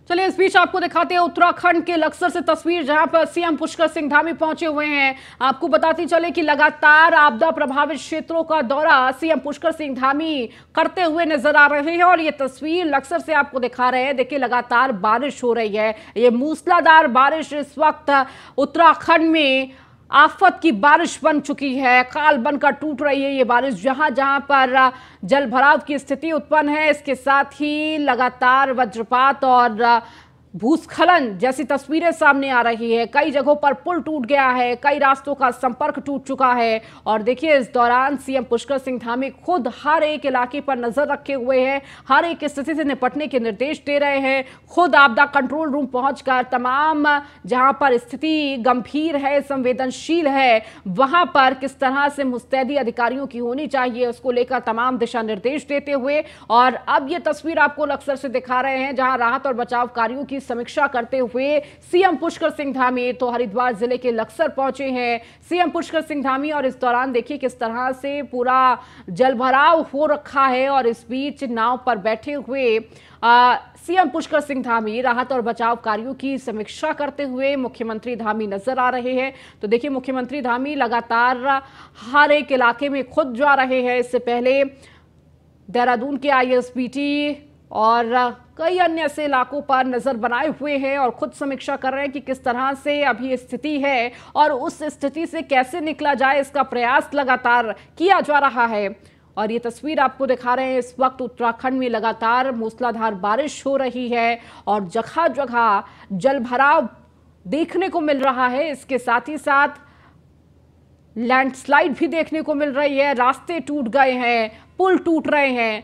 चलिए इस बीच आपको दिखाते हैं उत्तराखंड के लक्सर से तस्वीर, जहां पर सीएम पुष्कर सिंह धामी पहुंचे हुए हैं। आपको बताती चले कि लगातार आपदा प्रभावित क्षेत्रों का दौरा सीएम पुष्कर सिंह धामी करते हुए नजर आ रहे हैं और ये तस्वीर लक्सर से आपको दिखा रहे हैं। देखिए लगातार बारिश हो रही है, ये मूसलाधार बारिश इस वक्त उत्तराखंड में आफत की बारिश बन चुकी है, काल बनकर टूट रही है ये बारिश। जहां जहां पर जल भराव की स्थिति उत्पन्न है, इसके साथ ही लगातार वज्रपात और भूस्खलन जैसी तस्वीरें सामने आ रही है। कई जगहों पर पुल टूट गया है, कई रास्तों का संपर्क टूट चुका है। और देखिए इस दौरान सीएम पुष्कर सिंह धामी खुद हर एक इलाके पर नजर रखे हुए हैं, हर एक स्थिति से निपटने के निर्देश दे रहे हैं। खुद आपदा कंट्रोल रूम पहुंचकर तमाम जहां पर स्थिति गंभीर है, संवेदनशील है, वहां पर किस तरह से मुस्तैदी अधिकारियों की होनी चाहिए उसको लेकर तमाम दिशा निर्देश देते हुए। और अब ये तस्वीर आपको लक्सर से दिखा रहे हैं, जहां राहत और बचाव कार्यों की समीक्षा करते हुए सीएम पुष्कर सिंह धामी तो हरिद्वार जिले के लक्सर पहुंचे हैं सीएम पुष्कर सिंह धामी। और इस दौरान देखिए किस तरह से पूरा जलभराव हो रखा है और इस बीच नाव पर बैठे हुए सीएम पुष्कर सिंह धामी राहत और बचाव कार्यों की समीक्षा करते हुए मुख्यमंत्री धामी नजर आ रहे हैं। तो देखिए मुख्यमंत्री धामी लगातार हर एक इलाके में खुद जा रहे हैं। इससे पहले देहरादून के आईएसबीटी और कई अन्य ऐसे इलाकों पर नजर बनाए हुए हैं और खुद समीक्षा कर रहे हैं कि किस तरह से अभी स्थिति है और उस स्थिति से कैसे निकला जाए, इसका प्रयास लगातार किया जा रहा है। और ये तस्वीर आपको दिखा रहे हैं, इस वक्त उत्तराखंड में लगातार मूसलाधार बारिश हो रही है और जगह जगह जलभराव देखने को मिल रहा है। इसके साथ ही साथ लैंडस्लाइड भी देखने को मिल रही है, रास्ते टूट गए हैं, पुल टूट रहे हैं।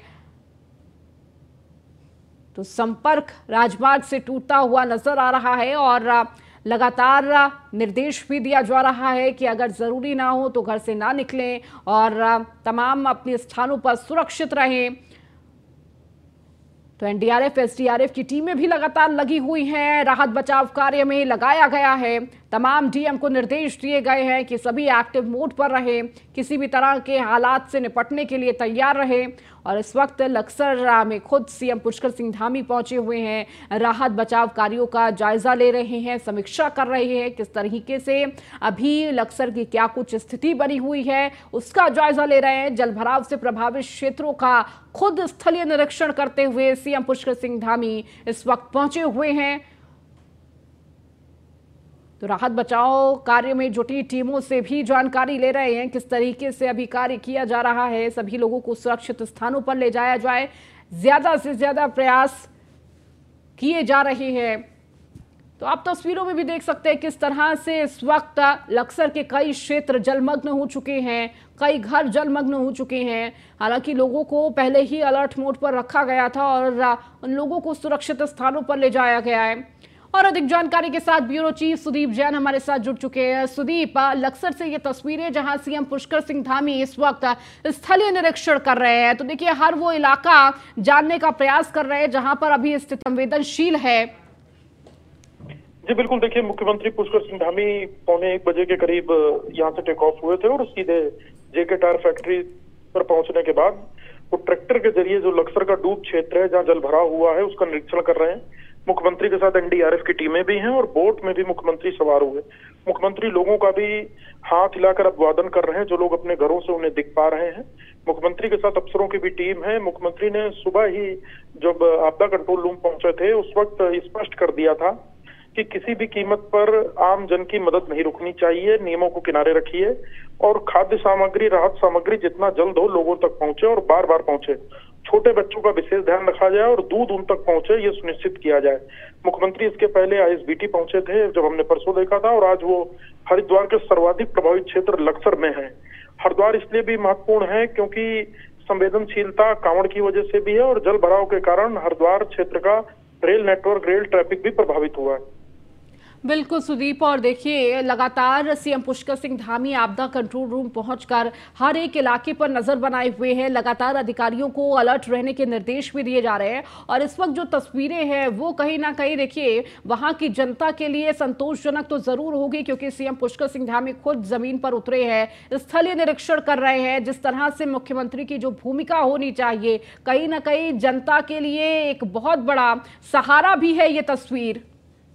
तो संपर्क राजमार्ग से टूटता हुआ नजर आ रहा है और लगातार निर्देश भी दिया जा रहा है कि अगर जरूरी ना हो तो घर से ना निकलें और तमाम अपने स्थानों पर सुरक्षित रहें। तो एनडीआरएफ, एसडीआरएफ की टीमें भी लगातार लगी हुई हैं, राहत बचाव कार्य में लगाया गया है। तमाम डीएम को निर्देश दिए गए हैं कि सभी एक्टिव मोड पर रहें, किसी भी तरह के हालात से निपटने के लिए तैयार रहें। और इस वक्त लक्सर में खुद सीएम पुष्कर सिंह धामी पहुंचे हुए हैं, राहत बचाव कार्यों का जायजा ले रहे हैं, समीक्षा कर रहे हैं किस तरीके से अभी लक्सर की क्या कुछ स्थिति बनी हुई है उसका जायजा ले रहे हैं। जलभराव से प्रभावित क्षेत्रों का खुद स्थलीय निरीक्षण करते हुए सीएम पुष्कर सिंह धामी इस वक्त पहुंचे हुए हैं। तो राहत बचाव कार्य में जुटी टीमों से भी जानकारी ले रहे हैं किस तरीके से अभी कार्य किया जा रहा है, सभी लोगों को सुरक्षित स्थानों पर ले जाया जाए, ज्यादा से ज्यादा प्रयास किए जा रहे हैं। तो आप तस्वीरों में भी देख सकते हैं किस तरह से इस वक्त लक्सर के कई क्षेत्र जलमग्न हो चुके हैं, कई घर जलमग्न हो चुके हैं। हालांकि लोगों को पहले ही अलर्ट मोड पर रखा गया था और उन लोगों को सुरक्षित स्थानों पर ले जाया गया है। और अधिक जानकारी के साथ ब्यूरो चीफ सुदीप जैन हमारे साथ जुड़ चुके हैं। सुदीप, लक्सर से ये तस्वीरें जहां सीएम पुष्कर सिंह धामी इस वक्त स्थलीय निरीक्षण कर रहे हैं, तो देखिए हर वो इलाका जानने का प्रयास कर रहे हैं जहां पर अभी स्थिति संवेदनशील है। जी बिल्कुल, देखिए मुख्यमंत्री पुष्कर सिंह धामी 1:15 बजे के करीब यहाँ से टेक ऑफ हुए थे और सीधे जेके टायर फैक्ट्री पर पहुंचने के बाद वो ट्रैक्टर के जरिए जो लक्सर का डूब क्षेत्र है जहाँ जलभराव हुआ है उसका निरीक्षण कर रहे हैं। मुख्यमंत्री के साथ एनडीआरएफ की टीमें भी हैं और बोट में भी मुख्यमंत्री सवार हुए। मुख्यमंत्री लोगों का भी हाथ हिलाकर अभिवादन कर रहे हैं जो लोग अपने घरों से उन्हें दिख पा रहे हैं। मुख्यमंत्री के साथ अफसरों की भी टीम है। मुख्यमंत्री ने सुबह ही जब आपदा कंट्रोल रूम पहुंचे थे उस वक्त स्पष्ट कर दिया था कि किसी भी कीमत पर आम जन की मदद नहीं रुकनी चाहिए, नियमों को किनारे रखिए और खाद्य सामग्री, राहत सामग्री जितना जल्द हो लोगों तक पहुंचे और बार बार पहुंचे। छोटे बच्चों का विशेष ध्यान रखा जाए और दूध उन तक पहुंचे ये सुनिश्चित किया जाए। मुख्यमंत्री इसके पहले आईएसबीटी पहुंचे थे जब हमने परसों देखा था और आज वो हरिद्वार के सर्वाधिक प्रभावित क्षेत्र लक्सर में है। हरिद्वार इसलिए भी महत्वपूर्ण है क्योंकि संवेदनशीलता कांवड़ की वजह से भी है और जल भराव के कारण हरिद्वार क्षेत्र का रेल नेटवर्क, रेल ट्रैफिक भी प्रभावित हुआ है। बिल्कुल सुदीप, और देखिए लगातार सीएम पुष्कर सिंह धामी आपदा कंट्रोल रूम पहुंचकर हर एक इलाके पर नजर बनाए हुए हैं। लगातार अधिकारियों को अलर्ट रहने के निर्देश भी दिए जा रहे हैं और इस वक्त जो तस्वीरें हैं वो कहीं ना कहीं देखिए वहां की जनता के लिए संतोषजनक तो जरूर होगी, क्योंकि सीएम पुष्कर सिंह धामी खुद जमीन पर उतरे हैं, स्थलीय निरीक्षण कर रहे हैं। जिस तरह से मुख्यमंत्री की जो भूमिका होनी चाहिए, कहीं ना कहीं जनता के लिए एक बहुत बड़ा सहारा भी है ये तस्वीर।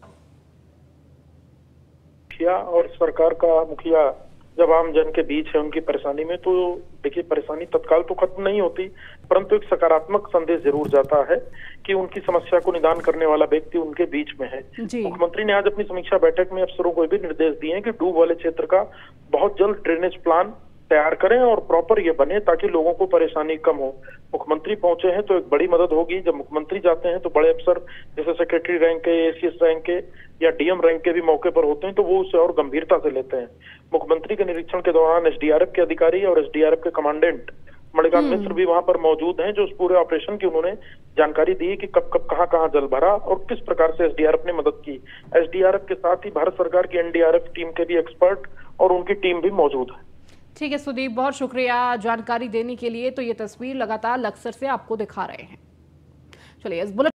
और सरकार का मुखिया जब आम जन के बीच है उनकी परेशानी में, तो देखिए परेशानी तत्काल तो खत्म नहीं होती, परंतु एक सकारात्मक संदेश जरूर जाता है कि उनकी समस्या को निदान करने वाला व्यक्ति उनके बीच में है। मुख्यमंत्री ने आज अपनी समीक्षा बैठक में अफसरों को भी निर्देश दिए हैं कि डूब वाले क्षेत्र का बहुत जल्द ड्रेनेज प्लान तैयार करें और प्रॉपर ये बने ताकि लोगों को परेशानी कम हो। मुख्यमंत्री पहुंचे हैं तो एक बड़ी मदद होगी। जब मुख्यमंत्री जाते हैं तो बड़े अफसर जैसे सेक्रेटरी रैंक के, एसीएस रैंक के या डीएम रैंक के भी मौके पर होते हैं, तो वो उसे और गंभीरता से लेते हैं। मुख्यमंत्री के निरीक्षण के दौरान एसडीआरएफ के अधिकारी और एसडीआरएफ के कमांडेंट मणिकांत मिश्र भी वहां पर मौजूद हैं, जो उस पूरे ऑपरेशन की उन्होंने जानकारी दी कि कब कब कहां कहां जल भरा और किस प्रकार से एसडीआरएफ ने मदद की। एसडीआरएफ के साथ ही भारत सरकार की एनडीआरएफ टीम के भी एक्सपर्ट और उनकी टीम भी मौजूद है। ठीक है सुदीप, बहुत शुक्रिया जानकारी देने के लिए। तो ये तस्वीर लगातार लक्सर से आपको दिखा रहे हैं। चलिए इस बुलेटिन